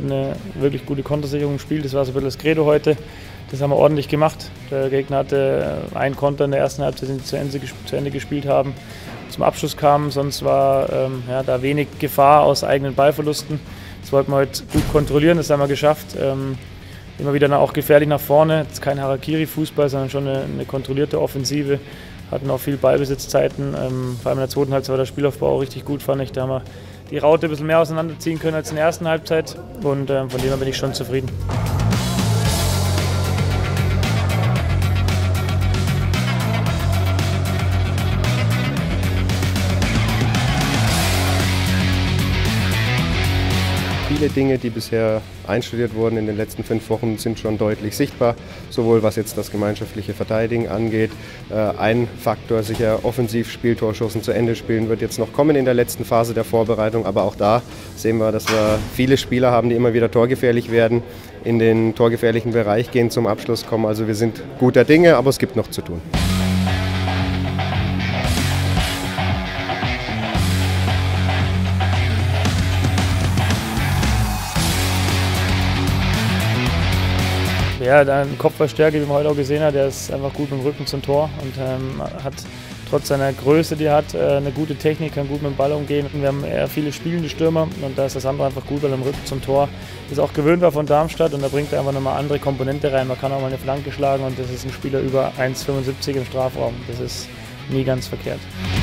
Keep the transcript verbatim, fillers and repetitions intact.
hat eine wirklich gute Kontersicherung gespielt. Das war so ein bisschen das Credo heute. Das haben wir ordentlich gemacht. Der Gegner hatte einen Konter in der ersten Halbzeit, den sie zu Ende, zu Ende gespielt haben, zum Abschluss kamen. Sonst war ähm, ja, da wenig Gefahr aus eigenen Ballverlusten. Das wollten wir heute gut kontrollieren, das haben wir geschafft. Ähm, immer wieder auch gefährlich nach vorne. Das ist kein Harakiri-Fußball, sondern schon eine, eine kontrollierte Offensive. Hatten auch viel Ballbesitzzeiten. Ähm, vor allem in der zweiten Halbzeit war der Spielaufbau auch richtig gut, fand ich. Da haben wir die Raute ein bisschen mehr auseinanderziehen können als in der ersten Halbzeit. Und ähm, von dem her bin ich schon zufrieden. Viele Dinge, die bisher einstudiert wurden in den letzten fünf Wochen, sind schon deutlich sichtbar, sowohl was jetzt das gemeinschaftliche Verteidigen angeht. Ein Faktor, sicher offensiv Spieltorschancen zu Ende spielen, wird jetzt noch kommen in der letzten Phase der Vorbereitung. Aber auch da sehen wir, dass wir viele Spieler haben, die immer wieder torgefährlich werden, in den torgefährlichen Bereich gehen, zum Abschluss kommen. Also wir sind guter Dinge, aber es gibt noch zu tun. Ja, dann Kopfballstärke, wie man heute auch gesehen hat, der ist einfach gut mit dem Rücken zum Tor und ähm, hat trotz seiner Größe, die er hat, äh, eine gute Technik, kann gut mit dem Ball umgehen. Wir haben eher viele spielende Stürmer und da ist das andere einfach gut, weil er im Rücken zum Tor ist auch gewöhnt war von Darmstadt und da bringt er einfach nochmal andere Komponente rein. Man kann auch mal eine Flanke schlagen und das ist ein Spieler über eins Komma fünfundsiebzig im Strafraum. Das ist nie ganz verkehrt.